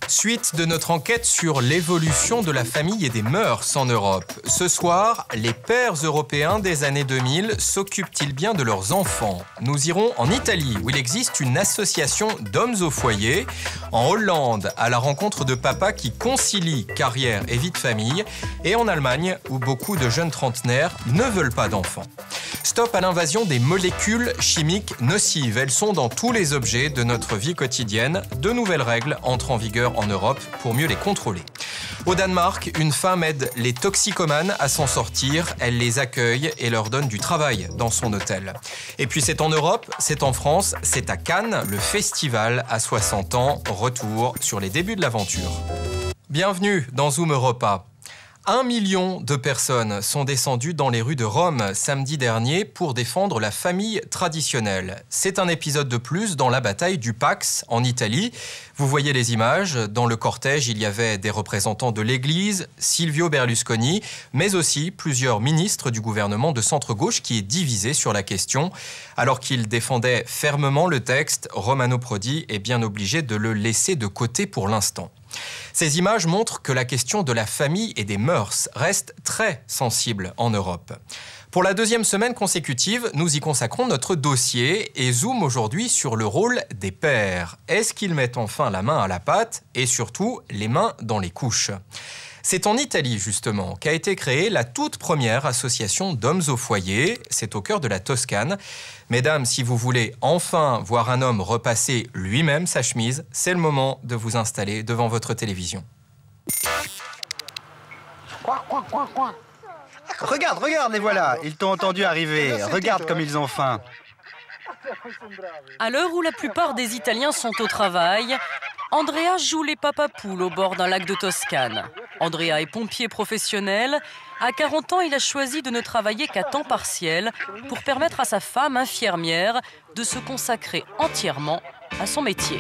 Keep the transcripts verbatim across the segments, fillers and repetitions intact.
Suite de notre enquête sur l'évolution de la famille et des mœurs en Europe. Ce soir, les pères européens des années deux mille s'occupent-ils bien de leurs enfants? Nous irons en Italie, où il existe une association d'hommes au foyer, en Hollande, à la rencontre de papas qui concilient carrière et vie de famille, et en Allemagne, où beaucoup de jeunes trentenaires ne veulent pas d'enfants. Stop à l'invasion des molécules chimiques nocives. Elles sont dans tous les objets de notre vie quotidienne. De nouvelles règles entrent en vigueur en Europe pour mieux les contrôler. Au Danemark, une femme aide les toxicomanes à s'en sortir. Elle les accueille et leur donne du travail dans son hôtel. Et puis c'est en Europe, c'est en France, c'est à Cannes, le festival à soixante ans. Retour sur les débuts de l'aventure. Bienvenue dans Zoom Europa. Un million de personnes sont descendues dans les rues de Rome samedi dernier pour défendre la famille traditionnelle. C'est un épisode de plus dans la bataille du Pax en Italie. Vous voyez les images. Dans le cortège, il y avait des représentants de l'Église, Silvio Berlusconi, mais aussi plusieurs ministres du gouvernement de centre-gauche qui est divisé sur la question. Alors qu'il défendait fermement le texte, Romano Prodi est bien obligé de le laisser de côté pour l'instant. Ces images montrent que la question de la famille et des mœurs reste très sensible en Europe. Pour la deuxième semaine consécutive, nous y consacrons notre dossier et zoom aujourd'hui sur le rôle des pères. Est-ce qu'ils mettent enfin la main à la pâte et surtout les mains dans les couches ? C'est en Italie, justement, qu'a été créée la toute première association d'hommes au foyer. C'est au cœur de la Toscane. Mesdames, si vous voulez enfin voir un homme repasser lui-même sa chemise, c'est le moment de vous installer devant votre télévision. Regarde, regarde, les voilà. Ils t'ont entendu arriver. Regarde comme ils ont faim. À l'heure où la plupart des Italiens sont au travail, Andrea joue les papapoules au bord d'un lac de Toscane. Andrea est pompier professionnel. À quarante ans, il a choisi de ne travailler qu'à temps partiel pour permettre à sa femme infirmière de se consacrer entièrement à son métier.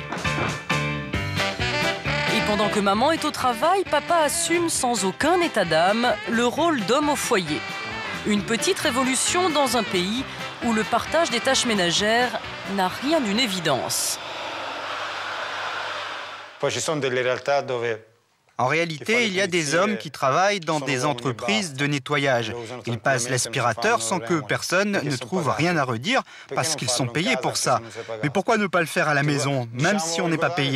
Et pendant que maman est au travail, papa assume sans aucun état d'âme le rôle d'homme au foyer. Une petite révolution dans un pays où le partage des tâches ménagères n'a rien d'une évidence. En réalité, il y a des hommes qui travaillent dans des entreprises de nettoyage. Ils passent l'aspirateur sans que personne ne trouve rien à redire parce qu'ils sont payés pour ça. Mais pourquoi ne pas le faire à la maison, même si on n'est pas payé ?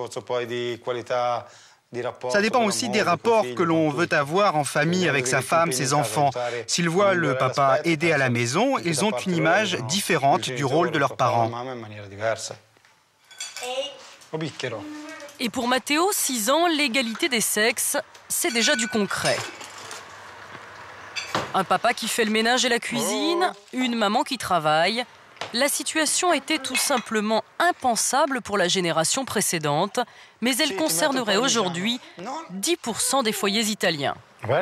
Ça dépend aussi des rapports que l'on veut avoir en famille avec sa femme, ses enfants. S'ils voient le papa aider à la maison, ils ont une image différente du rôle de leurs parents. Et pour Matteo, six ans, l'égalité des sexes, c'est déjà du concret. Un papa qui fait le ménage et la cuisine, une maman qui travaille. La situation était tout simplement impensable pour la génération précédente, mais elle concernerait aujourd'hui dix pour cent des foyers italiens.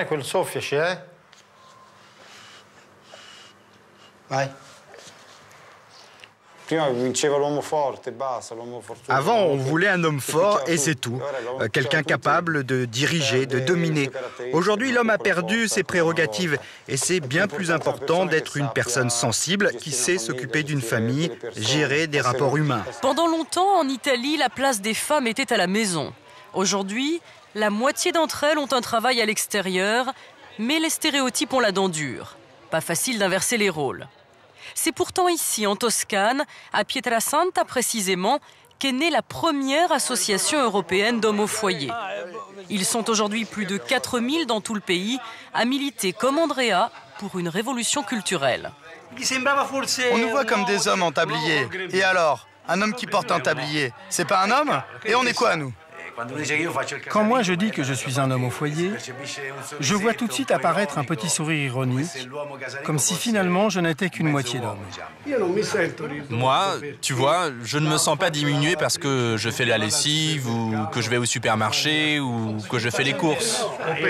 Avant, on voulait un homme fort et c'est tout. Quelqu'un capable de diriger, de dominer. Aujourd'hui, l'homme a perdu ses prérogatives et c'est bien plus important d'être une personne sensible qui sait s'occuper d'une famille, gérer des rapports humains. Pendant longtemps, en Italie, la place des femmes était à la maison. Aujourd'hui, la moitié d'entre elles ont un travail à l'extérieur, mais les stéréotypes ont la dent dure. Pas facile d'inverser les rôles. C'est pourtant ici, en Toscane, à Pietrasanta précisément, qu'est née la première association européenne d'hommes au foyer. Ils sont aujourd'hui plus de quatre mille dans tout le pays à militer comme Andrea pour une révolution culturelle. On nous voit comme des hommes en tablier. Et alors, un homme qui porte un tablier, c'est pas un homme? Et on est quoi, nous? Quand moi je dis que je suis un homme au foyer, je vois tout de suite apparaître un petit sourire ironique, comme si finalement je n'étais qu'une moitié d'homme. Moi, tu vois, je ne me sens pas diminué parce que je fais la lessive ou que je vais au supermarché ou que je fais les courses.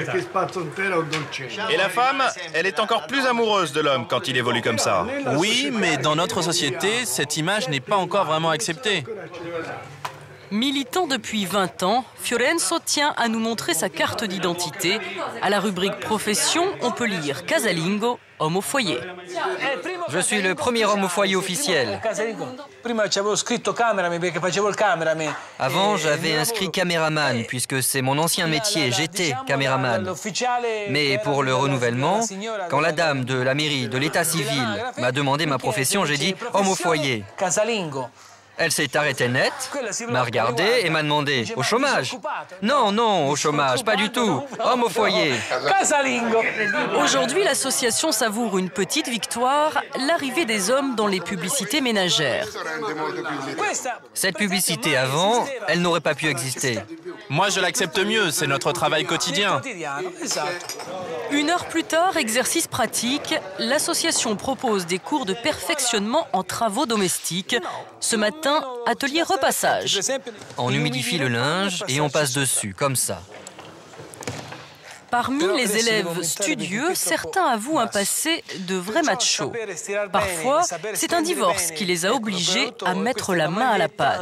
Et la femme, elle est encore plus amoureuse de l'homme quand il évolue comme ça. Oui, mais dans notre société, cette image n'est pas encore vraiment acceptée. Militant depuis vingt ans, Fiorenzo tient à nous montrer sa carte d'identité. À la rubrique profession, on peut lire casalingo, homme au foyer. Je suis le premier homme au foyer officiel. Avant, j'avais inscrit caméraman, puisque c'est mon ancien métier, j'étais caméraman. Mais pour le renouvellement, quand la dame de la mairie de l'état civil m'a demandé ma profession, j'ai dit homme au foyer. Elle s'est arrêtée net, m'a regardé et m'a demandé « Au chômage ?» Non, non, au chômage, pas du tout. Homme au foyer. Aujourd'hui, l'association savoure une petite victoire, l'arrivée des hommes dans les publicités ménagères. Cette publicité avant, elle n'aurait pas pu exister. Moi, je l'accepte mieux, c'est notre travail quotidien. Une heure plus tard, exercice pratique, l'association propose des cours de perfectionnement en travaux domestiques. Ce matin, atelier repassage. On humidifie le linge et on passe dessus, comme ça. Parmi les élèves studieux, certains avouent un passé de vrais machos. Parfois, c'est un divorce qui les a obligés à mettre la main à la pâte.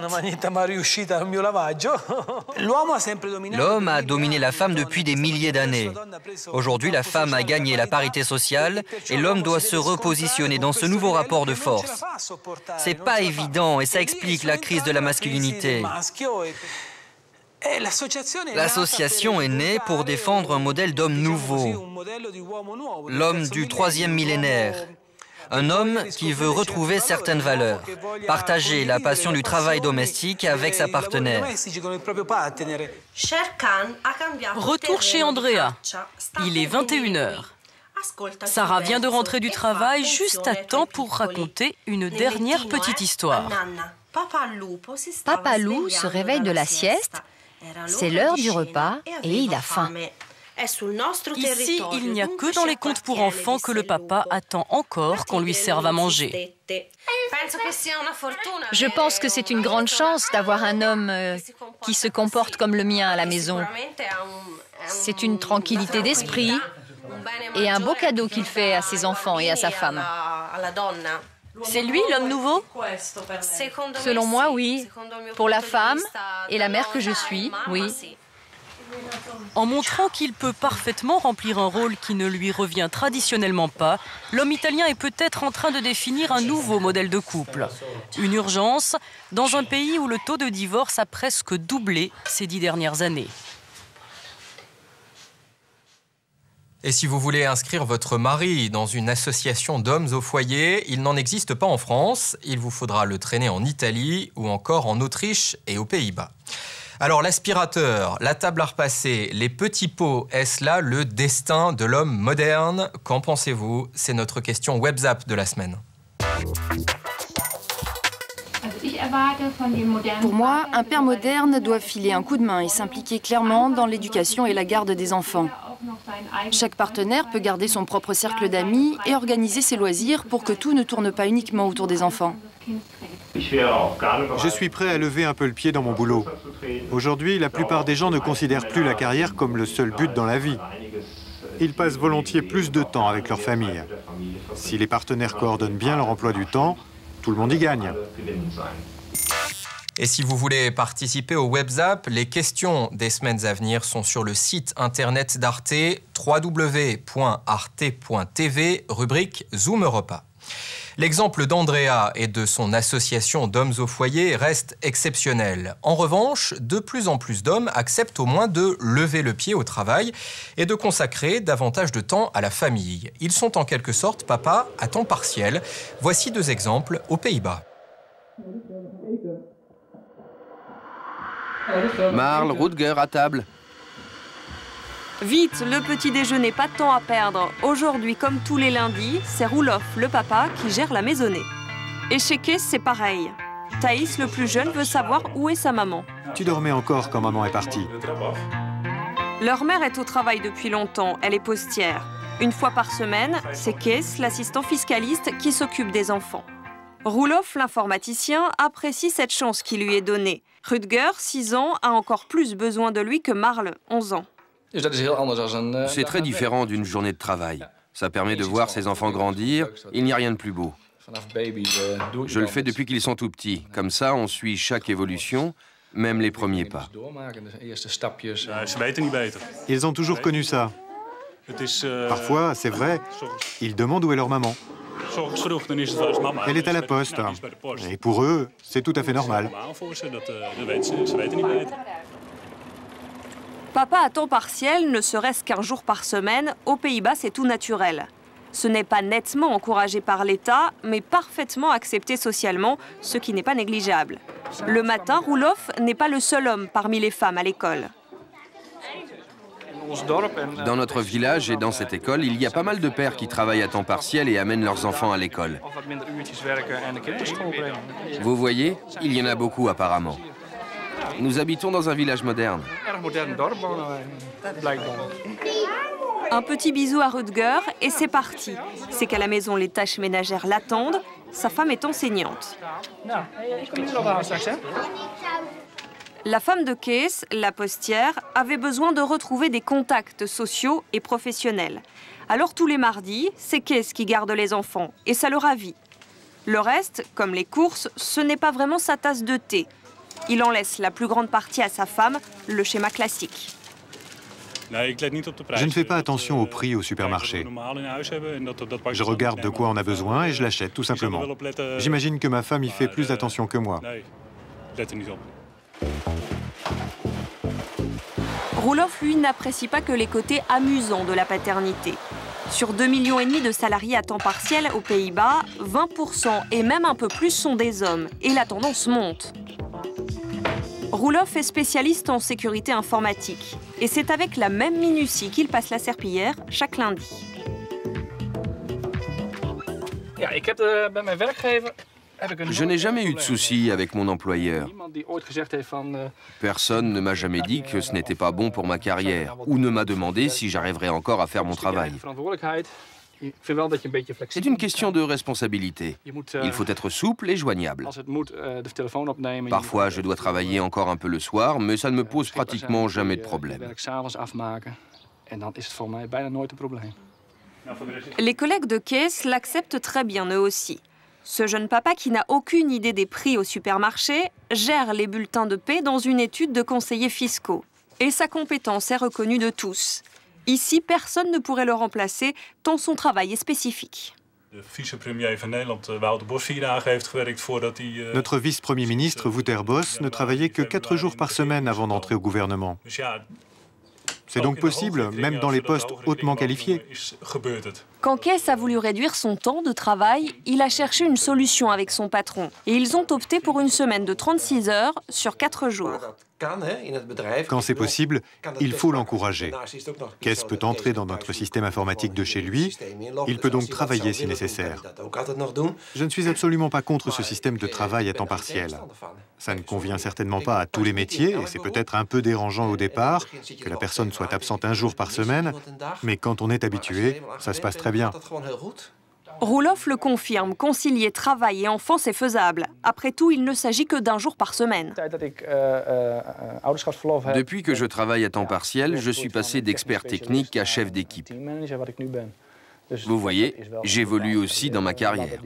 L'homme a dominé la femme depuis des milliers d'années. Aujourd'hui, la femme a gagné la parité sociale et l'homme doit se repositionner dans ce nouveau rapport de force. C'est pas évident et ça explique la crise de la masculinité. L'association est née pour défendre un modèle d'homme nouveau, l'homme du troisième millénaire. Un homme qui veut retrouver certaines valeurs, partager la passion du travail domestique avec sa partenaire. Retour chez Andrea. Il est vingt et une heures. Sarah vient de rentrer du travail juste à temps pour raconter une dernière petite histoire. Papa Loup se réveille de la sieste. C'est l'heure du repas et il a faim. Ici, il n'y a que dans les contes pour enfants que le papa attend encore qu'on lui serve à manger. Je pense que c'est une grande chance d'avoir un homme euh, qui se comporte comme le mien à la maison. C'est une tranquillité d'esprit et un beau cadeau qu'il fait à ses enfants et à sa femme. C'est lui l'homme nouveau? Selon moi, oui. Pour la femme et la mère que je suis, oui. En montrant qu'il peut parfaitement remplir un rôle qui ne lui revient traditionnellement pas, l'homme italien est peut-être en train de définir un nouveau modèle de couple. Une urgence dans un pays où le taux de divorce a presque doublé ces dix dernières années. Et si vous voulez inscrire votre mari dans une association d'hommes au foyer, il n'en existe pas en France. Il vous faudra le traîner en Italie ou encore en Autriche et aux Pays-Bas. Alors l'aspirateur, la table à repasser, les petits pots, est-ce là le destin de l'homme moderne? Qu'en pensez-vous? C'est notre question WebZap de la semaine. Pour moi, un père moderne doit filer un coup de main et s'impliquer clairement dans l'éducation et la garde des enfants. Chaque partenaire peut garder son propre cercle d'amis et organiser ses loisirs pour que tout ne tourne pas uniquement autour des enfants. Je suis prêt à lever un peu le pied dans mon boulot. Aujourd'hui, la plupart des gens ne considèrent plus la carrière comme le seul but dans la vie. Ils passent volontiers plus de temps avec leur famille. Si les partenaires coordonnent bien leur emploi du temps, tout le monde y gagne. Et si vous voulez participer au WebZap, les questions des semaines à venir sont sur le site internet d'Arte, w w w point arte point t v, rubrique Zoom Europa. L'exemple d'Andrea et de son association d'hommes au foyer reste exceptionnel. En revanche, de plus en plus d'hommes acceptent au moins de lever le pied au travail et de consacrer davantage de temps à la famille. Ils sont en quelque sorte papa à temps partiel. Voici deux exemples aux Pays-Bas. Marl, Rutger à table. Vite, le petit déjeuner, pas de temps à perdre. Aujourd'hui, comme tous les lundis, c'est Roelof, le papa, qui gère la maisonnée. Et chez Kees, c'est pareil. Thaïs, le plus jeune, veut savoir où est sa maman. Tu dormais encore quand maman est partie. Leur mère est au travail depuis longtemps, elle est postière. Une fois par semaine, c'est Kees, l'assistant fiscaliste, qui s'occupe des enfants. Roelof, l'informaticien, apprécie cette chance qui lui est donnée. Rutger, six ans, a encore plus besoin de lui que Marl, onze ans. C'est très différent d'une journée de travail. Ça permet de voir ses enfants grandir, il n'y a rien de plus beau. Je le fais depuis qu'ils sont tout petits. Comme ça, on suit chaque évolution, même les premiers pas. Ils ont toujours connu ça. Parfois, c'est vrai, ils demandent où est leur maman. Elle est à la poste. Et pour eux, c'est tout à fait normal. Papa à temps partiel, ne serait-ce qu'un jour par semaine, aux Pays-Bas, c'est tout naturel. Ce n'est pas nettement encouragé par l'État, mais parfaitement accepté socialement, ce qui n'est pas négligeable. Le matin, Roelof n'est pas le seul homme parmi les femmes à l'école. Dans notre village et dans cette école, il y a pas mal de pères qui travaillent à temps partiel et amènent leurs enfants à l'école. Vous voyez, il y en a beaucoup apparemment. Nous habitons dans un village moderne. Un petit bisou à Rutger et c'est parti. C'est qu'à la maison, les tâches ménagères l'attendent. Sa femme est enseignante. La femme de Kees, la postière, avait besoin de retrouver des contacts sociaux et professionnels. Alors tous les mardis, c'est Kees qui garde les enfants et ça le ravit. Le reste, comme les courses, ce n'est pas vraiment sa tasse de thé. Il en laisse la plus grande partie à sa femme, le schéma classique. Je ne fais pas attention au prix au supermarché. Je regarde de quoi on a besoin et je l'achète tout simplement. J'imagine que ma femme y fait plus attention que moi. Roelof, lui, n'apprécie pas que les côtés amusants de la paternité. Sur deux millions et demi de salariés à temps partiel aux Pays-Bas, vingt pour cent et même un peu plus sont des hommes, et la tendance monte. Roelof est spécialiste en sécurité informatique, et c'est avec la même minutie qu'il passe la serpillière chaque lundi. Je n'ai jamais eu de soucis avec mon employeur. Personne ne m'a jamais dit que ce n'était pas bon pour ma carrière ou ne m'a demandé si j'arriverais encore à faire mon travail. C'est une question de responsabilité. Il faut être souple et joignable. Parfois, je dois travailler encore un peu le soir, mais ça ne me pose pratiquement jamais de problème. Les collègues de Kees l'acceptent très bien eux aussi. Ce jeune papa qui n'a aucune idée des prix au supermarché gère les bulletins de paie dans une étude de conseillers fiscaux. Et sa compétence est reconnue de tous. Ici, personne ne pourrait le remplacer, tant son travail est spécifique. Notre vice-premier ministre, Wouter Bos, ne travaillait que quatre jours par semaine avant d'entrer au gouvernement. C'est donc possible, même dans les postes hautement qualifiés. Quand Kees a voulu réduire son temps de travail, il a cherché une solution avec son patron. Et ils ont opté pour une semaine de trente-six heures sur quatre jours. Quand c'est possible, il faut l'encourager. Kees peut entrer dans notre système informatique de chez lui. Il peut donc travailler si nécessaire. Je ne suis absolument pas contre ce système de travail à temps partiel. Ça ne convient certainement pas à tous les métiers et c'est peut-être un peu dérangeant au départ que la personne soit absente un jour par semaine, mais quand on est habitué, ça se passe très bien. Roelof le confirme, concilier travail et enfants, c'est faisable. Après tout, il ne s'agit que d'un jour par semaine. Depuis que je travaille à temps partiel, je suis passé d'expert technique à chef d'équipe. Vous voyez, j'évolue aussi dans ma carrière.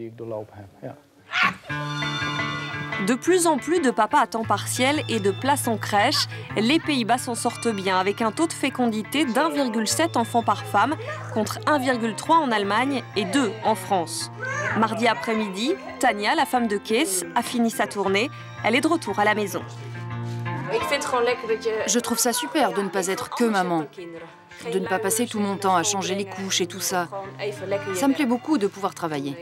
De plus en plus de papas à temps partiel et de places en crèche, les Pays-Bas s'en sortent bien avec un taux de fécondité d'un virgule sept enfants par femme contre un virgule trois en Allemagne et deux en France. Mardi après-midi, Tania, la femme de Kees, a fini sa tournée. Elle est de retour à la maison. Je trouve ça super de ne pas être que maman, de ne pas passer tout mon temps à changer les couches et tout ça. Ça me plaît beaucoup de pouvoir travailler.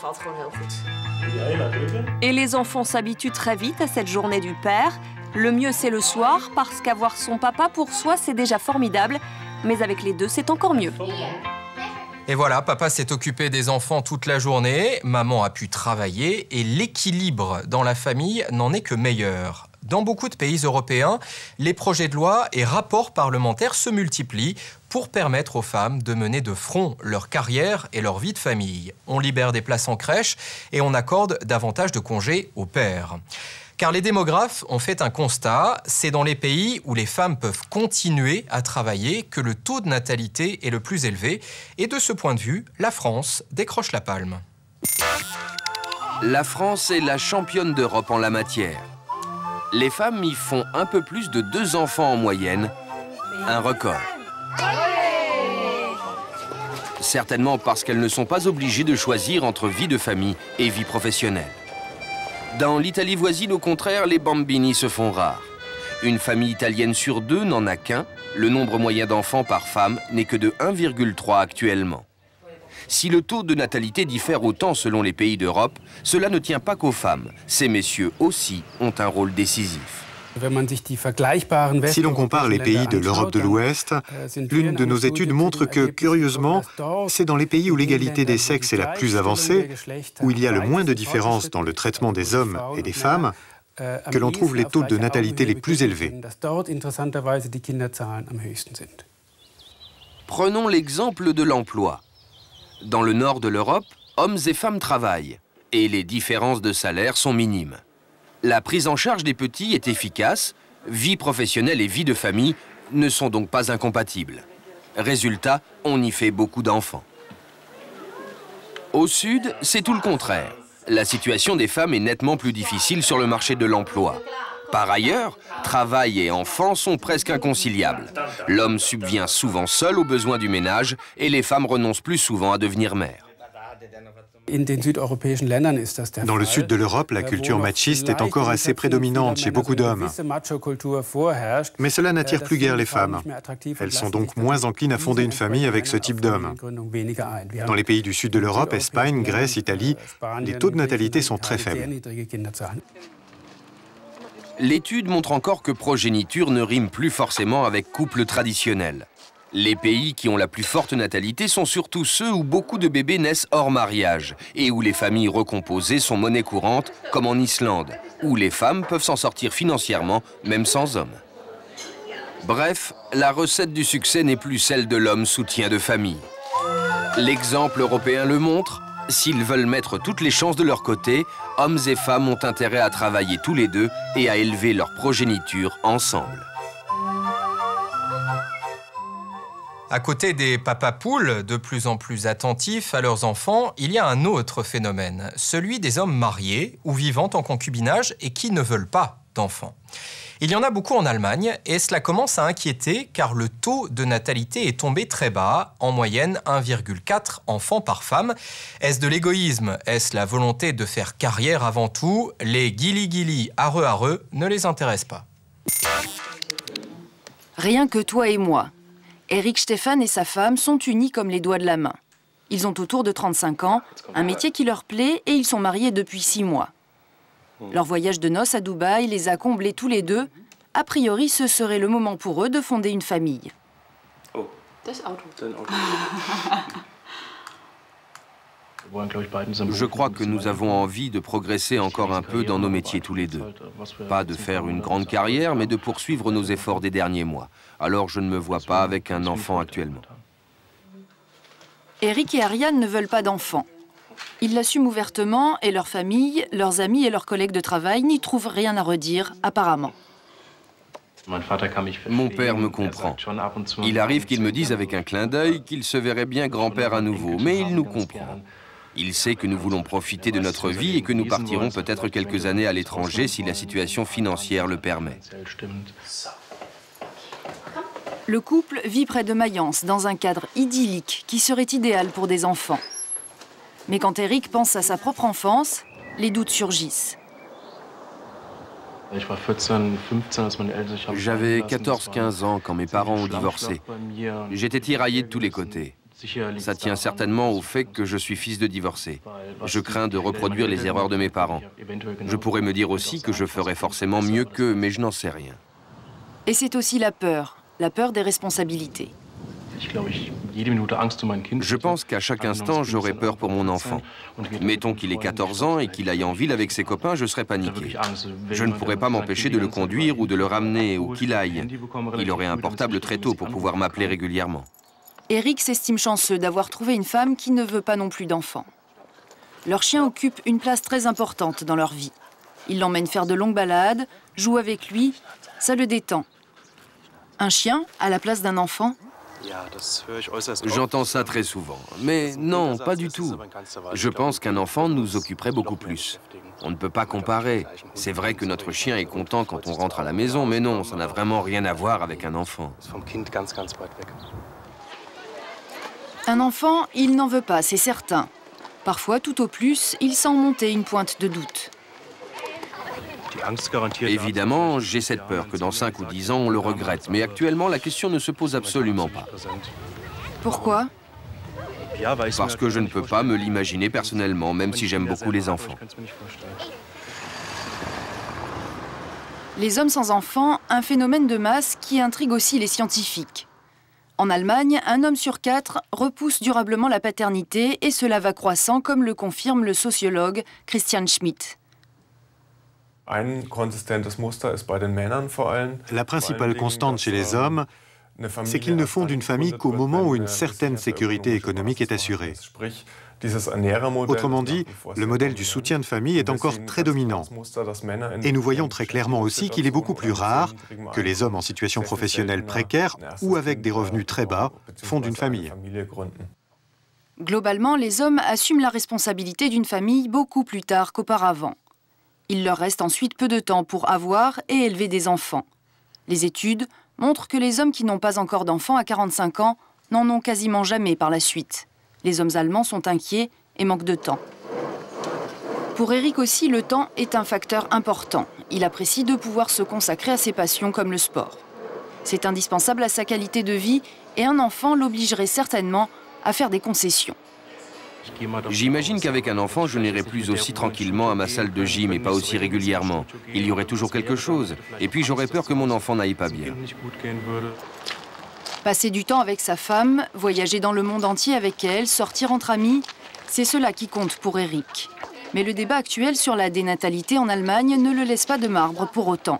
Et les enfants s'habituent très vite à cette journée du père. Le mieux, c'est le soir, parce qu'avoir son papa pour soi, c'est déjà formidable. Mais avec les deux, c'est encore mieux. Et voilà, papa s'est occupé des enfants toute la journée, maman a pu travailler et l'équilibre dans la famille n'en est que meilleur. Dans beaucoup de pays européens, les projets de loi et rapports parlementaires se multiplient pour permettre aux femmes de mener de front leur carrière et leur vie de famille. On libère des places en crèche et on accorde davantage de congés aux pères. Car les démographes ont fait un constat, c'est dans les pays où les femmes peuvent continuer à travailler que le taux de natalité est le plus élevé. Et de ce point de vue, la France décroche la palme. La France est la championne d'Europe en la matière. Les femmes y font un peu plus de deux enfants en moyenne, un record. Certainement parce qu'elles ne sont pas obligées de choisir entre vie de famille et vie professionnelle. Dans l'Italie voisine, au contraire, les bambini se font rares. Une famille italienne sur deux n'en a qu'un. Le nombre moyen d'enfants par femme n'est que de un virgule trois actuellement. Si le taux de natalité diffère autant selon les pays d'Europe, cela ne tient pas qu'aux femmes. Ces messieurs aussi ont un rôle décisif. Si l'on compare les pays de l'Europe de l'Ouest, l'une de nos études montre que, curieusement, c'est dans les pays où l'égalité des sexes est la plus avancée, où il y a le moins de différences dans le traitement des hommes et des femmes, que l'on trouve les taux de natalité les plus élevés. Prenons l'exemple de l'emploi. Dans le nord de l'Europe, hommes et femmes travaillent, et les différences de salaire sont minimes. La prise en charge des petits est efficace, vie professionnelle et vie de famille ne sont donc pas incompatibles. Résultat, on y fait beaucoup d'enfants. Au sud, c'est tout le contraire. La situation des femmes est nettement plus difficile sur le marché de l'emploi. Par ailleurs, travail et enfants sont presque inconciliables. L'homme subvient souvent seul aux besoins du ménage et les femmes renoncent plus souvent à devenir mères. Dans le sud de l'Europe, la culture machiste est encore assez prédominante chez beaucoup d'hommes. Mais cela n'attire plus guère les femmes. Elles sont donc moins enclines à fonder une famille avec ce type d'homme. Dans les pays du sud de l'Europe, Espagne, Grèce, Italie, les taux de natalité sont très faibles. L'étude montre encore que progéniture ne rime plus forcément avec couple traditionnel. Les pays qui ont la plus forte natalité sont surtout ceux où beaucoup de bébés naissent hors mariage et où les familles recomposées sont monnaie courante, comme en Islande, où les femmes peuvent s'en sortir financièrement, même sans hommes. Bref, la recette du succès n'est plus celle de l'homme soutien de famille. L'exemple européen le montre. S'ils veulent mettre toutes les chances de leur côté, hommes et femmes ont intérêt à travailler tous les deux et à élever leur progéniture ensemble. À côté des papas-poules, de plus en plus attentifs à leurs enfants, il y a un autre phénomène, celui des hommes mariés ou vivant en concubinage et qui ne veulent pas d'enfants. Il y en a beaucoup en Allemagne et cela commence à inquiéter car le taux de natalité est tombé très bas, en moyenne un virgule quatre enfants par femme. Est-ce de l'égoïsme? Est-ce la volonté de faire carrière avant tout? Les guili-guili, areux-areux ne les intéressent pas. Rien que toi et moi. Eric Stefan et sa femme sont unis comme les doigts de la main. Ils ont autour de trente-cinq ans, un métier qui leur plaît et ils sont mariés depuis six mois. Leur voyage de noces à Dubaï les a comblés tous les deux. A priori, ce serait le moment pour eux de fonder une famille. Oh. Je crois que nous avons envie de progresser encore un peu dans nos métiers tous les deux. Pas de faire une grande carrière, mais de poursuivre nos efforts des derniers mois. Alors je ne me vois pas avec un enfant actuellement. Eric et Ariane ne veulent pas d'enfants. Ils l'assument ouvertement et leur famille, leurs amis et leurs collègues de travail n'y trouvent rien à redire, apparemment. Mon père me comprend. Il arrive qu'il me dise avec un clin d'œil qu'il se verrait bien grand-père à nouveau, mais il nous comprend. Il sait que nous voulons profiter de notre vie et que nous partirons peut-être quelques années à l'étranger si la situation financière le permet. Le couple vit près de Mayence, dans un cadre idyllique qui serait idéal pour des enfants. Mais quand Eric pense à sa propre enfance, les doutes surgissent. J'avais quatorze quinze ans quand mes parents ont divorcé. J'étais tiraillé de tous les côtés. Ça tient certainement au fait que je suis fils de divorcé. Je crains de reproduire les erreurs de mes parents. Je pourrais me dire aussi que je ferais forcément mieux qu'eux, mais je n'en sais rien. Et c'est aussi la peur, la peur des responsabilités. Je pense qu'à chaque instant, j'aurais peur pour mon enfant. Mettons qu'il ait quatorze ans et qu'il aille en ville avec ses copains, je serais paniqué. Je ne pourrais pas m'empêcher de le conduire ou de le ramener où qu'il aille. Il aurait un portable très tôt pour pouvoir m'appeler régulièrement. Eric s'estime chanceux d'avoir trouvé une femme qui ne veut pas non plus d'enfants. Leur chien occupe une place très importante dans leur vie. Il l'emmène faire de longues balades, joue avec lui, ça le détend. Un chien à la place d'un enfant ? J'entends ça très souvent. Mais non, pas du tout. Je pense qu'un enfant nous occuperait beaucoup plus. On ne peut pas comparer. C'est vrai que notre chien est content quand on rentre à la maison, mais non, ça n'a vraiment rien à voir avec un enfant. Un enfant, il n'en veut pas, c'est certain. Parfois, tout au plus, il sent monter une pointe de doute. Évidemment, j'ai cette peur que dans cinq ou dix ans, on le regrette. Mais actuellement, la question ne se pose absolument pas. Pourquoi ? Parce que je ne peux pas me l'imaginer personnellement, même si j'aime beaucoup les enfants. Les hommes sans enfants, un phénomène de masse qui intrigue aussi les scientifiques. En Allemagne, un homme sur quatre repousse durablement la paternité et cela va croissant, comme le confirme le sociologue Christian Schmidt. La principale constante chez les hommes, c'est qu'ils ne fondent une famille qu'au moment où une certaine sécurité économique est assurée. Autrement dit, le modèle du soutien de famille est encore très dominant. Et nous voyons très clairement aussi qu'il est beaucoup plus rare que les hommes en situation professionnelle précaire ou avec des revenus très bas fondent une famille. Globalement, les hommes assument la responsabilité d'une famille beaucoup plus tard qu'auparavant. Il leur reste ensuite peu de temps pour avoir et élever des enfants. Les études montrent que les hommes qui n'ont pas encore d'enfants à quarante-cinq ans n'en ont quasiment jamais par la suite. Les hommes allemands sont inquiets et manquent de temps. Pour Eric aussi, le temps est un facteur important. Il apprécie de pouvoir se consacrer à ses passions comme le sport. C'est indispensable à sa qualité de vie et un enfant l'obligerait certainement à faire des concessions. J'imagine qu'avec un enfant, je n'irai plus aussi tranquillement à ma salle de gym et pas aussi régulièrement. Il y aurait toujours quelque chose. Et puis j'aurais peur que mon enfant n'aille pas bien. Passer du temps avec sa femme, voyager dans le monde entier avec elle, sortir entre amis, c'est cela qui compte pour Eric. Mais le débat actuel sur la dénatalité en Allemagne ne le laisse pas de marbre pour autant.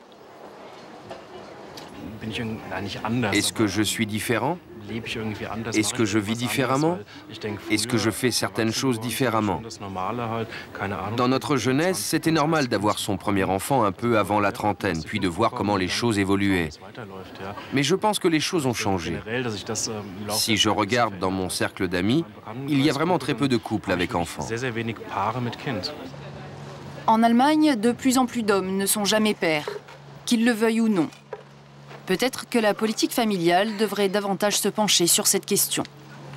Est-ce que je suis différent ? Est-ce que je vis différemment? Est-ce que je fais certaines choses différemment? Dans notre jeunesse, c'était normal d'avoir son premier enfant un peu avant la trentaine, puis de voir comment les choses évoluaient. Mais je pense que les choses ont changé. Si je regarde dans mon cercle d'amis, il y a vraiment très peu de couples avec enfants. En Allemagne, de plus en plus d'hommes ne sont jamais pères, qu'ils le veuillent ou non. Peut-être que la politique familiale devrait davantage se pencher sur cette question.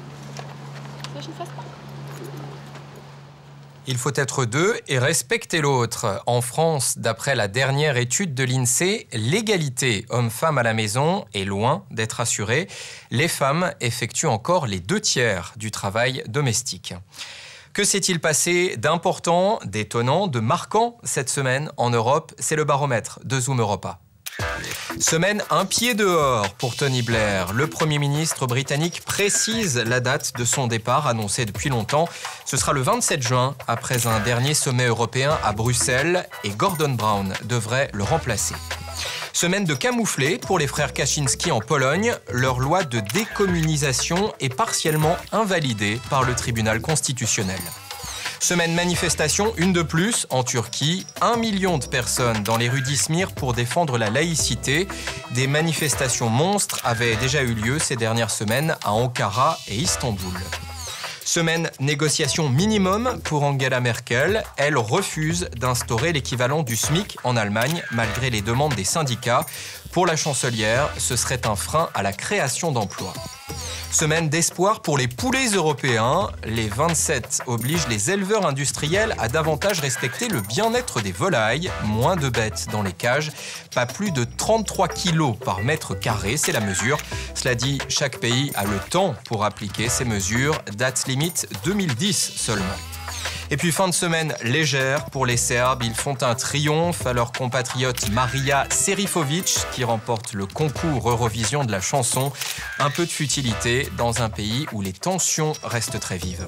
Il faut être deux et respecter l'autre. En France, d'après la dernière étude de l'INSEE, l'égalité homme-femme à la maison est loin d'être assurée. Les femmes effectuent encore les deux tiers du travail domestique. Que s'est-il passé d'important, d'étonnant, de marquant cette semaine en Europe? C'est le baromètre de Zoom Europa. Semaine un pied dehors pour Tony Blair. Le Premier ministre britannique précise la date de son départ annoncée depuis longtemps. Ce sera le vingt-sept juin, après un dernier sommet européen à Bruxelles, et Gordon Brown devrait le remplacer. Semaine de camouflé pour les frères Kaczynski en Pologne. Leur loi de décommunisation est partiellement invalidée par le tribunal constitutionnel. Semaine manifestation, une de plus, en Turquie. Un million de personnes dans les rues d'Izmir pour défendre la laïcité. Des manifestations monstres avaient déjà eu lieu ces dernières semaines à Ankara et Istanbul. Semaine négociation minimum pour Angela Merkel. Elle refuse d'instaurer l'équivalent du SMIC en Allemagne, malgré les demandes des syndicats. Pour la chancelière, ce serait un frein à la création d'emplois. Semaine d'espoir pour les poulets européens. Les vingt-sept obligent les éleveurs industriels à davantage respecter le bien-être des volailles. Moins de bêtes dans les cages. Pas plus de trente-trois kilos par mètre carré, c'est la mesure. Cela dit, chaque pays a le temps pour appliquer ces mesures. Date limite deux mille dix seulement. Et puis fin de semaine légère pour les Serbes. Ils font un triomphe à leur compatriote Marija Serifovic qui remporte le concours Eurovision de la chanson. Un peu de futilité dans un pays où les tensions restent très vives.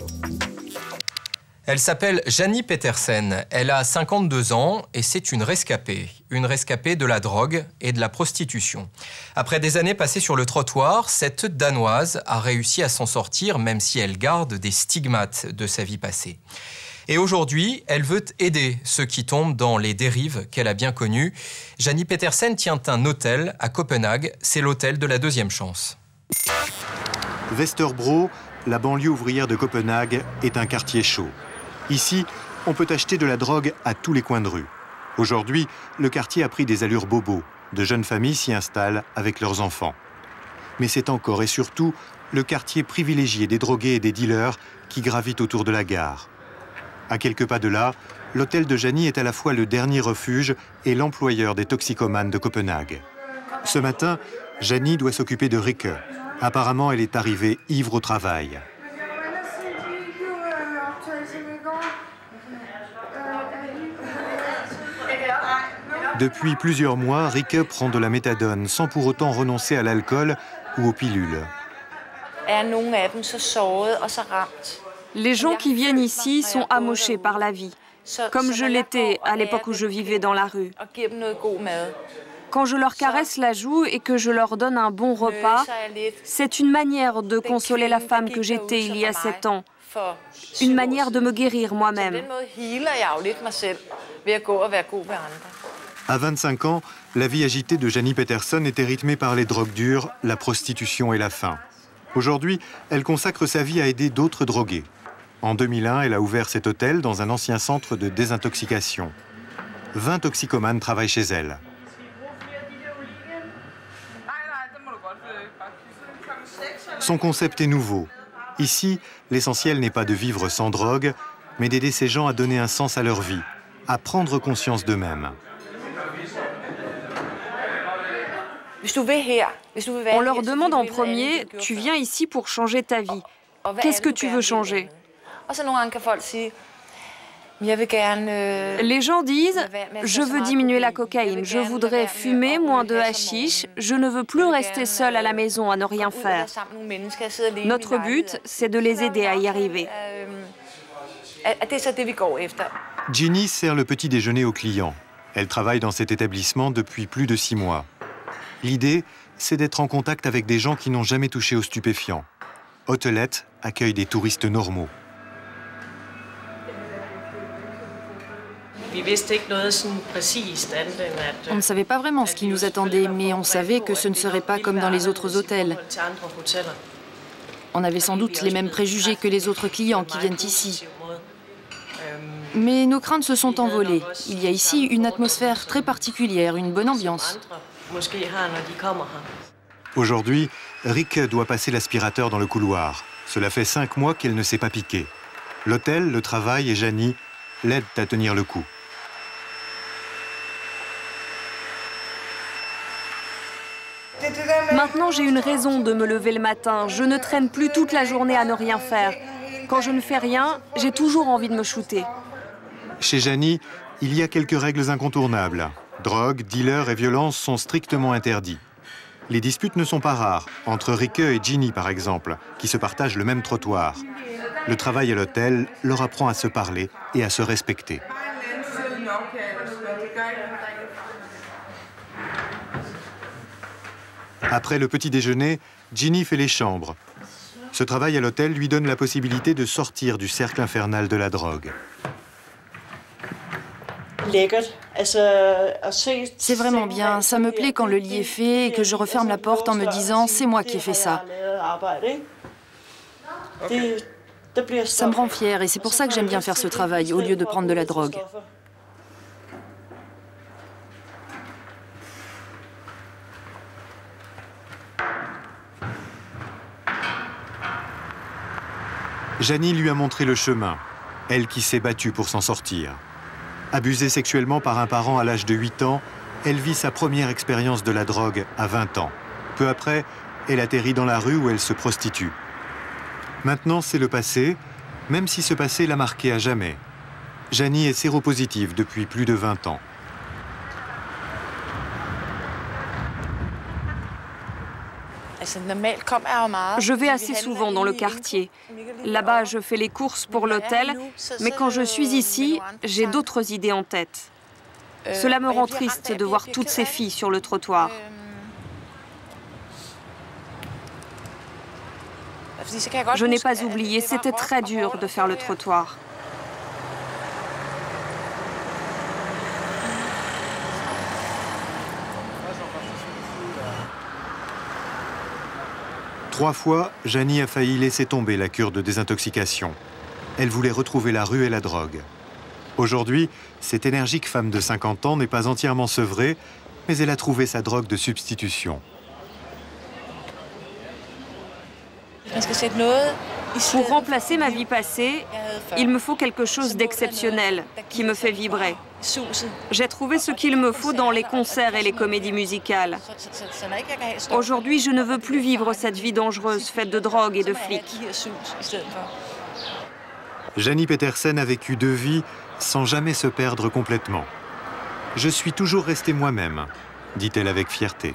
Elle s'appelle Jani Petersen. Elle a cinquante-deux ans et c'est une rescapée. Une rescapée de la drogue et de la prostitution. Après des années passées sur le trottoir, cette Danoise a réussi à s'en sortir même si elle garde des stigmates de sa vie passée. Et aujourd'hui, elle veut aider ceux qui tombent dans les dérives qu'elle a bien connues. Jani Petersen tient un hôtel à Copenhague. C'est l'hôtel de la deuxième chance. Vesterbro, la banlieue ouvrière de Copenhague, est un quartier chaud. Ici, on peut acheter de la drogue à tous les coins de rue. Aujourd'hui, le quartier a pris des allures bobo. De jeunes familles s'y installent avec leurs enfants. Mais c'est encore et surtout le quartier privilégié des drogués et des dealers qui gravitent autour de la gare. À quelques pas de là, l'hôtel de Janie est à la fois le dernier refuge et l'employeur des toxicomanes de Copenhague. Ce matin, Janie doit s'occuper de Rikke. Apparemment, elle est arrivée ivre au travail. Depuis plusieurs mois, Rikke prend de la méthadone sans pour autant renoncer à l'alcool ou aux pilules. Les gens qui viennent ici sont amochés par la vie, comme je l'étais à l'époque où je vivais dans la rue. Quand je leur caresse la joue et que je leur donne un bon repas, c'est une manière de consoler la femme que j'étais il y a sept ans, une manière de me guérir moi-même. À vingt-cinq ans, la vie agitée de Janie Peterson était rythmée par les drogues dures, la prostitution et la faim. Aujourd'hui, elle consacre sa vie à aider d'autres drogués. En deux mille un, elle a ouvert cet hôtel dans un ancien centre de désintoxication. vingt toxicomanes travaillent chez elle. Son concept est nouveau. Ici, l'essentiel n'est pas de vivre sans drogue, mais d'aider ces gens à donner un sens à leur vie, à prendre conscience d'eux-mêmes. On leur demande en premier, tu viens ici pour changer ta vie. Qu'est-ce que tu veux changer? Les gens disent, je veux diminuer la cocaïne, je voudrais fumer moins de hashish, je ne veux plus rester seul à la maison à ne rien faire. Notre but, c'est de les aider à y arriver. Ginny sert le petit déjeuner aux clients. Elle travaille dans cet établissement depuis plus de six mois. L'idée, c'est d'être en contact avec des gens qui n'ont jamais touché aux stupéfiants. Hotelette accueille des touristes normaux. On ne savait pas vraiment ce qui nous attendait, mais on savait que ce ne serait pas comme dans les autres hôtels. On avait sans doute les mêmes préjugés que les autres clients qui viennent ici. Mais nos craintes se sont envolées. Il y a ici une atmosphère très particulière, une bonne ambiance. Aujourd'hui, Rikke doit passer l'aspirateur dans le couloir. Cela fait cinq mois qu'elle ne s'est pas piquée. L'hôtel, le travail et Janie l'aident à tenir le coup. Maintenant, j'ai une raison de me lever le matin. Je ne traîne plus toute la journée à ne rien faire. Quand je ne fais rien, j'ai toujours envie de me shooter. Chez Janie, il y a quelques règles incontournables. Drogue, dealers et violence sont strictement interdits. Les disputes ne sont pas rares, entre Rikke et Ginny par exemple, qui se partagent le même trottoir. Le travail à l'hôtel leur apprend à se parler et à se respecter. Après le petit déjeuner, Ginny fait les chambres. Ce travail à l'hôtel lui donne la possibilité de sortir du cercle infernal de la drogue. C'est vraiment bien. Ça me plaît quand le lit est fait et que je referme la porte en me disant « c'est moi qui ai fait ça ». Ça me rend fière et c'est pour ça que j'aime bien faire ce travail au lieu de prendre de la drogue. Janie lui a montré le chemin, elle qui s'est battue pour s'en sortir. Abusée sexuellement par un parent à l'âge de huit ans, elle vit sa première expérience de la drogue à vingt ans. Peu après, elle atterrit dans la rue où elle se prostitue. Maintenant, c'est le passé, même si ce passé l'a marquée à jamais. Janie est séropositive depuis plus de vingt ans. Je vais assez souvent dans le quartier. Là-bas, je fais les courses pour l'hôtel, mais quand je suis ici, j'ai d'autres idées en tête. Cela me rend triste de voir toutes ces filles sur le trottoir. Je n'ai pas oublié, c'était très dur de faire le trottoir. Trois fois, Janie a failli laisser tomber la cure de désintoxication. Elle voulait retrouver la rue et la drogue. Aujourd'hui, cette énergique femme de cinquante ans n'est pas entièrement sevrée, mais elle a trouvé sa drogue de substitution. Pour remplacer ma vie passée, il me faut quelque chose d'exceptionnel, qui me fait vibrer. J'ai trouvé ce qu'il me faut dans les concerts et les comédies musicales. Aujourd'hui, je ne veux plus vivre cette vie dangereuse, faite de drogue et de flics. Janie Petersen a vécu deux vies sans jamais se perdre complètement. « Je suis toujours restée moi-même », dit-elle avec fierté.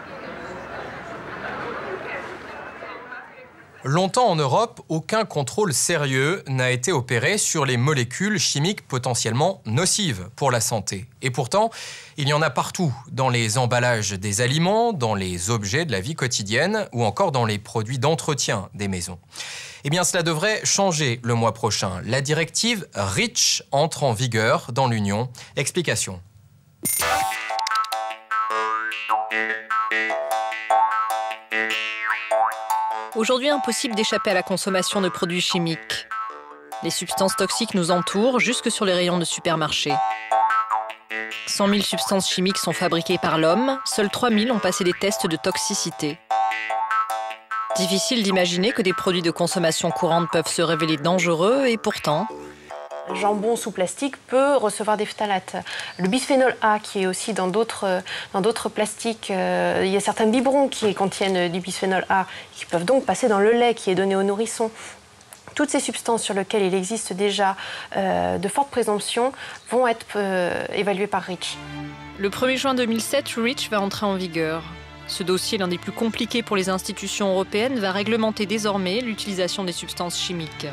Longtemps en Europe, aucun contrôle sérieux n'a été opéré sur les molécules chimiques potentiellement nocives pour la santé. Et pourtant, il y en a partout, dans les emballages des aliments, dans les objets de la vie quotidienne ou encore dans les produits d'entretien des maisons. Eh bien, cela devrait changer le mois prochain. La directive REACH entre en vigueur dans l'Union. Explication. Aujourd'hui, impossible d'échapper à la consommation de produits chimiques. Les substances toxiques nous entourent jusque sur les rayons de supermarchés. cent mille substances chimiques sont fabriquées par l'homme, seules trois mille ont passé les tests de toxicité. Difficile d'imaginer que des produits de consommation courante peuvent se révéler dangereux et pourtant... Le jambon sous plastique peut recevoir des phtalates. Le bisphénol A, qui est aussi dans d'autres dans d'autres plastiques, euh, il y a certains biberons qui contiennent du bisphénol A, qui peuvent donc passer dans le lait qui est donné aux nourrissons. Toutes ces substances sur lesquelles il existe déjà euh, de fortes présomptions vont être euh, évaluées par REACH. Le premier juin deux mille sept, REACH va entrer en vigueur. Ce dossier, l'un des plus compliqués pour les institutions européennes, va réglementer désormais l'utilisation des substances chimiques.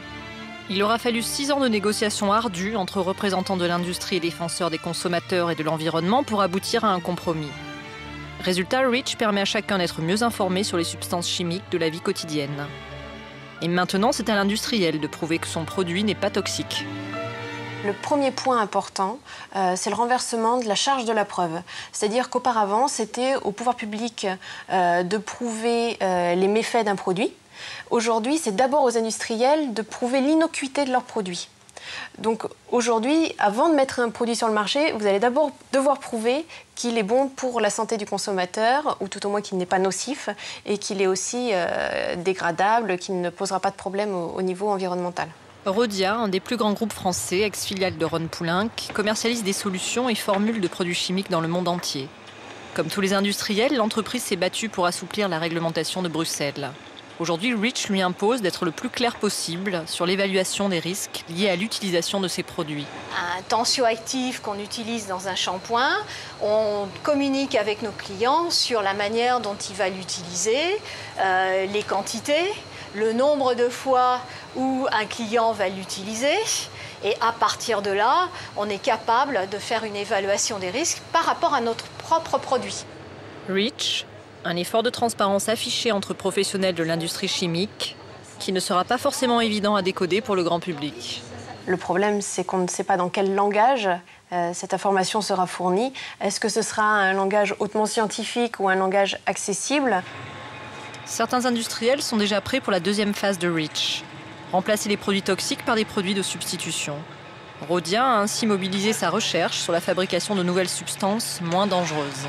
Il aura fallu six ans de négociations ardues entre représentants de l'industrie et défenseurs des consommateurs et de l'environnement pour aboutir à un compromis. Résultat, REACH permet à chacun d'être mieux informé sur les substances chimiques de la vie quotidienne. Et maintenant, c'est à l'industriel de prouver que son produit n'est pas toxique. Le premier point important, euh, c'est le renversement de la charge de la preuve. C'est-à-dire qu'auparavant, c'était au pouvoir public euh, de prouver euh, les méfaits d'un produit. Aujourd'hui, c'est d'abord aux industriels de prouver l'innocuité de leurs produits. Donc aujourd'hui, avant de mettre un produit sur le marché, vous allez d'abord devoir prouver qu'il est bon pour la santé du consommateur, ou tout au moins qu'il n'est pas nocif, et qu'il est aussi euh, dégradable, qu'il ne posera pas de problème au, au niveau environnemental. Rhodia, un des plus grands groupes français, ex-filiale de Ron Poulenc, commercialise des solutions et formules de produits chimiques dans le monde entier. Comme tous les industriels, l'entreprise s'est battue pour assouplir la réglementation de Bruxelles. Aujourd'hui, REACH lui impose d'être le plus clair possible sur l'évaluation des risques liés à l'utilisation de ces produits. Un tensioactif qu'on utilise dans un shampoing, on communique avec nos clients sur la manière dont il va l'utiliser, euh, les quantités, le nombre de fois où un client va l'utiliser. Et à partir de là, on est capable de faire une évaluation des risques par rapport à notre propre produit. REACH, un effort de transparence affiché entre professionnels de l'industrie chimique qui ne sera pas forcément évident à décoder pour le grand public. Le problème, c'est qu'on ne sait pas dans quel langage euh, cette information sera fournie. Est-ce que ce sera un langage hautement scientifique ou un langage accessible ? Certains industriels sont déjà prêts pour la deuxième phase de REACH. Remplacer les produits toxiques par des produits de substitution. Rhodia a ainsi mobilisé sa recherche sur la fabrication de nouvelles substances moins dangereuses.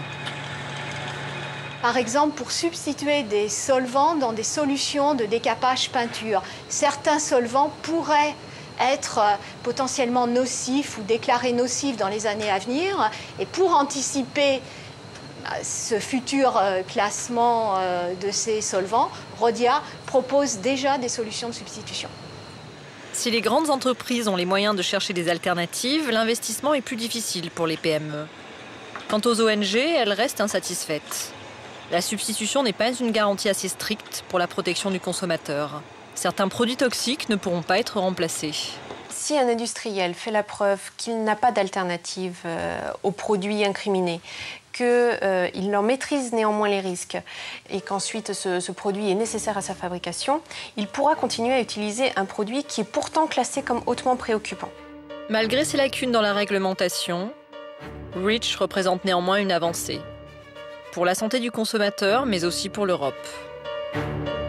Par exemple, pour substituer des solvants dans des solutions de décapage peinture. Certains solvants pourraient être potentiellement nocifs ou déclarés nocifs dans les années à venir. Et pour anticiper ce futur classement de ces solvants, Rhodia propose déjà des solutions de substitution. Si les grandes entreprises ont les moyens de chercher des alternatives, l'investissement est plus difficile pour les P M E. Quant aux O N G, elles restent insatisfaites. La substitution n'est pas une garantie assez stricte pour la protection du consommateur. Certains produits toxiques ne pourront pas être remplacés. Si un industriel fait la preuve qu'il n'a pas d'alternative euh, aux produits incriminés, qu'il euh, en maîtrise néanmoins les risques et qu'ensuite ce, ce produit est nécessaire à sa fabrication, il pourra continuer à utiliser un produit qui est pourtant classé comme hautement préoccupant. Malgré ces lacunes dans la réglementation, REACH représente néanmoins une avancée. Pour la santé du consommateur, mais aussi pour l'Europe.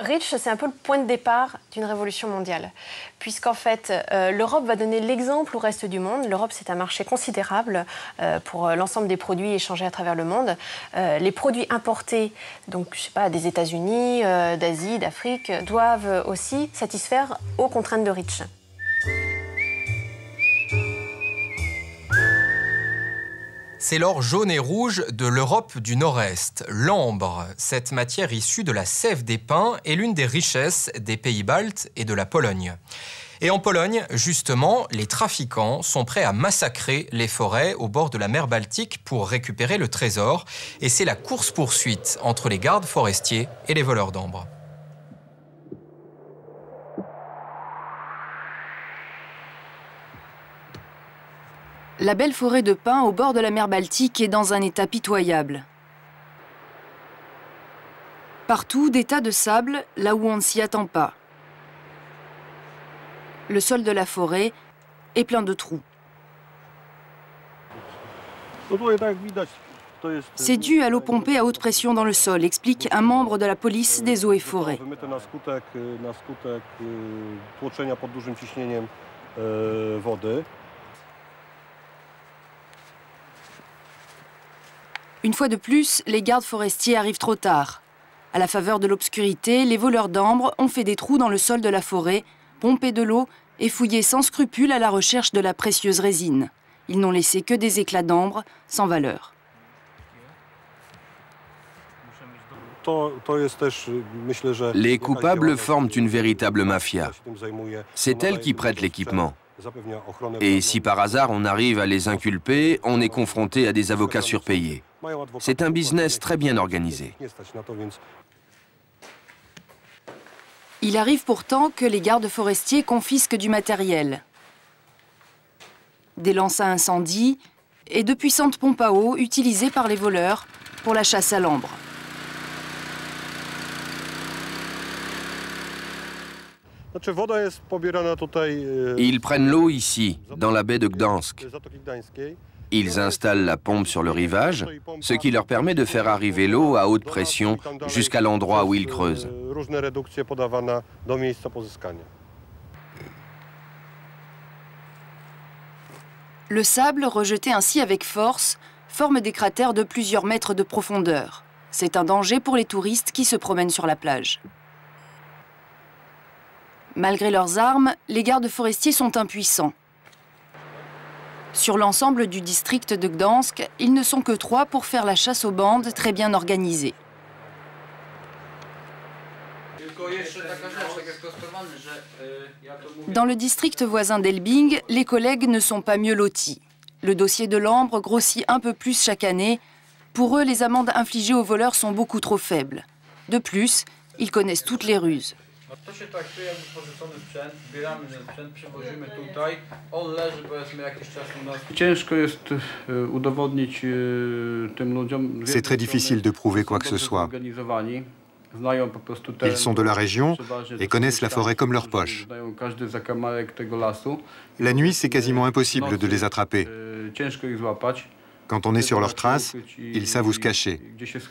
REACH, c'est un peu le point de départ d'une révolution mondiale, puisqu'en fait, euh, l'Europe va donner l'exemple au reste du monde. L'Europe, c'est un marché considérable euh, pour l'ensemble des produits échangés à travers le monde. Euh, les produits importés, donc, je sais pas, des États-Unis, euh, d'Asie, d'Afrique, doivent aussi satisfaire aux contraintes de REACH. C'est l'or jaune et rouge de l'Europe du Nord-Est, l'ambre. Cette matière issue de la sève des pins est l'une des richesses des pays baltes et de la Pologne. Et en Pologne, justement, les trafiquants sont prêts à massacrer les forêts au bord de la mer Baltique pour récupérer le trésor. Et c'est la course-poursuite entre les gardes forestiers et les voleurs d'ambre. La belle forêt de pins au bord de la mer Baltique est dans un état pitoyable. Partout, des tas de sable, là où on ne s'y attend pas. Le sol de la forêt est plein de trous. C'est dû à l'eau pompée à haute pression dans le sol, explique un membre de la police des eaux et forêts. Une fois de plus, les gardes forestiers arrivent trop tard. À la faveur de l'obscurité, les voleurs d'ambre ont fait des trous dans le sol de la forêt, pompé de l'eau et fouillé sans scrupule à la recherche de la précieuse résine. Ils n'ont laissé que des éclats d'ambre sans valeur. Les coupables forment une véritable mafia. C'est elle qui prête l'équipement. Et si par hasard on arrive à les inculper, on est confronté à des avocats surpayés. C'est un business très bien organisé. Il arrive pourtant que les gardes forestiers confisquent du matériel. Des lances à incendie et de puissantes pompes à eau utilisées par les voleurs pour la chasse à l'ambre. Ils prennent l'eau ici, dans la baie de Gdansk. Ils installent la pompe sur le rivage, ce qui leur permet de faire arriver l'eau à haute pression jusqu'à l'endroit où ils creusent. Le sable, rejeté ainsi avec force, forme des cratères de plusieurs mètres de profondeur. C'est un danger pour les touristes qui se promènent sur la plage. Malgré leurs armes, les gardes forestiers sont impuissants. Sur l'ensemble du district de Gdansk, ils ne sont que trois pour faire la chasse aux bandes très bien organisées. Dans le district voisin d'Elbing, les collègues ne sont pas mieux lotis. Le dossier de l'ambre grossit un peu plus chaque année. Pour eux, les amendes infligées aux voleurs sont beaucoup trop faibles. De plus, ils connaissent toutes les ruses. C'est très difficile de prouver quoi que ce soit. Ils sont de la région et connaissent la forêt comme leur poche. La nuit, c'est quasiment impossible de les attraper. Quand on est sur leurs traces, ils savent où se cacher.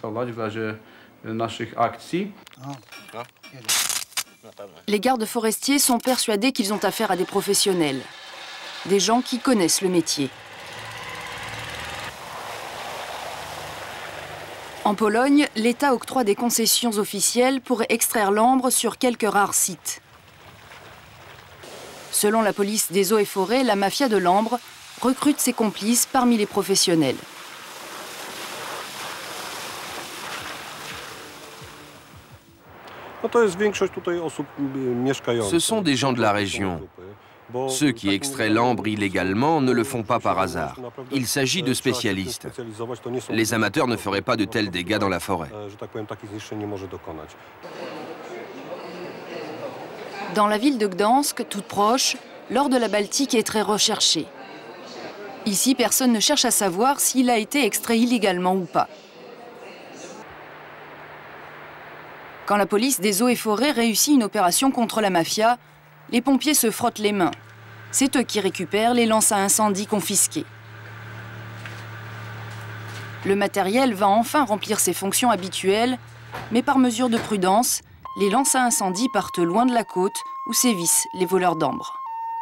Les gardes forestiers sont persuadés qu'ils ont affaire à des professionnels, des gens qui connaissent le métier. En Pologne, l'État octroie des concessions officielles pour extraire l'ambre sur quelques rares sites. Selon la police des eaux et forêts, la mafia de l'ambre recrute ses complices parmi les professionnels. Ce sont des gens de la région. Ceux qui extraient l'ambre illégalement ne le font pas par hasard. Il s'agit de spécialistes. Les amateurs ne feraient pas de tels dégâts dans la forêt. Dans la ville de Gdansk, toute proche, l'or de la Baltique est très recherché. Ici, personne ne cherche à savoir s'il a été extrait illégalement ou pas. Quand la police des eaux et forêts réussit une opération contre la mafia, les pompiers se frottent les mains. C'est eux qui récupèrent les lances à incendie confisquées. Le matériel va enfin remplir ses fonctions habituelles, mais par mesure de prudence, les lances à incendie partent loin de la côte où sévissent les voleurs d'ambre.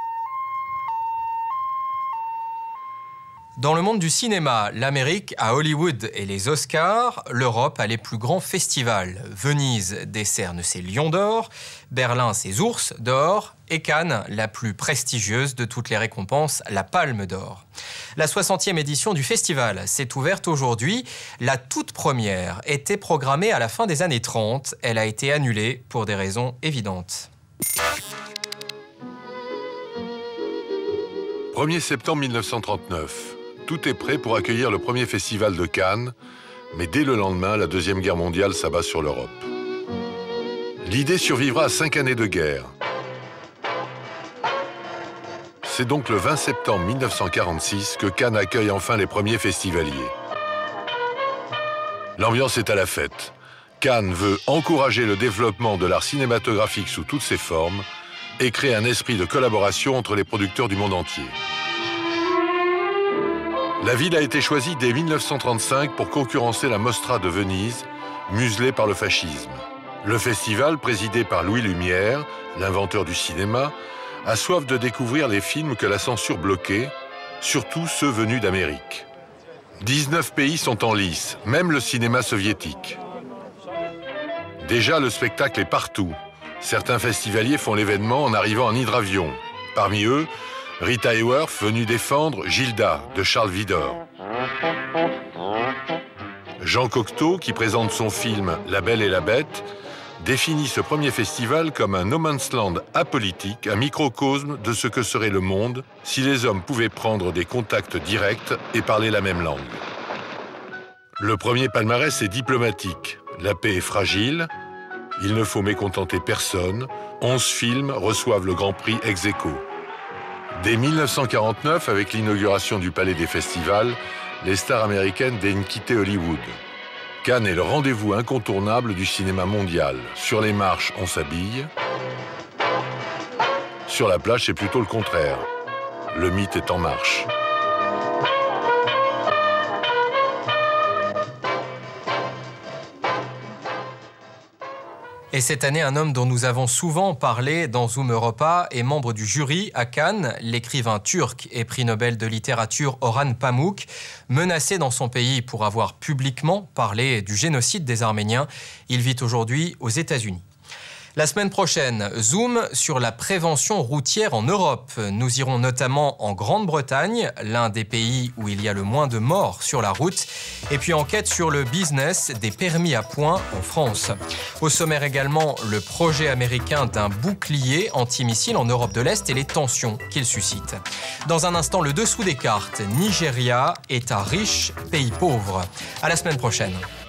Dans le monde du cinéma, l'Amérique a Hollywood et les Oscars, l'Europe a les plus grands festivals. Venise décerne ses lions d'or, Berlin ses ours d'or et Cannes, la plus prestigieuse de toutes les récompenses, la Palme d'or. La soixantième édition du festival s'est ouverte aujourd'hui. La toute première était programmée à la fin des années trente. Elle a été annulée pour des raisons évidentes. premier septembre mille neuf cent trente-neuf. Tout est prêt pour accueillir le premier festival de Cannes, mais dès le lendemain, la Deuxième Guerre mondiale s'abat sur l'Europe. L'idée survivra à cinq années de guerre. C'est donc le vingt septembre mille neuf cent quarante-six que Cannes accueille enfin les premiers festivaliers. L'ambiance est à la fête. Cannes veut encourager le développement de l'art cinématographique sous toutes ses formes et créer un esprit de collaboration entre les producteurs du monde entier. La ville a été choisie dès mille neuf cent trente-cinq pour concurrencer la Mostra de Venise, muselée par le fascisme. Le festival, présidé par Louis Lumière, l'inventeur du cinéma, a soif de découvrir les films que la censure bloquait, surtout ceux venus d'Amérique. dix-neuf pays sont en lice, même le cinéma soviétique. Déjà, le spectacle est partout. Certains festivaliers font l'événement en arrivant en hydravion. Parmi eux, Rita Hayworth venue défendre Gilda de Charles Widor. Jean Cocteau, qui présente son film La Belle et la Bête, définit ce premier festival comme un no man's land apolitique, un microcosme de ce que serait le monde si les hommes pouvaient prendre des contacts directs et parler la même langue. Le premier palmarès est diplomatique. La paix est fragile, il ne faut mécontenter personne. Onze films reçoivent le Grand Prix ex aequo. Dès mille neuf cent quarante-neuf, avec l'inauguration du Palais des Festivals, les stars américaines daignent quitter Hollywood. Cannes est le rendez-vous incontournable du cinéma mondial. Sur les marches, on s'habille. Sur la plage, c'est plutôt le contraire. Le mythe est en marche. Et cette année, un homme dont nous avons souvent parlé dans Zoom Europa est membre du jury à Cannes, l'écrivain turc et prix Nobel de littérature Orhan Pamuk, menacé dans son pays pour avoir publiquement parlé du génocide des Arméniens. Il vit aujourd'hui aux États-Unis. La semaine prochaine, zoom sur la prévention routière en Europe. Nous irons notamment en Grande-Bretagne, l'un des pays où il y a le moins de morts sur la route, et puis enquête sur le business des permis à points en France. Au sommaire également, le projet américain d'un bouclier antimissile en Europe de l'Est et les tensions qu'il suscite. Dans un instant, le dessous des cartes. Nigeria est un riche pays pauvre. À la semaine prochaine.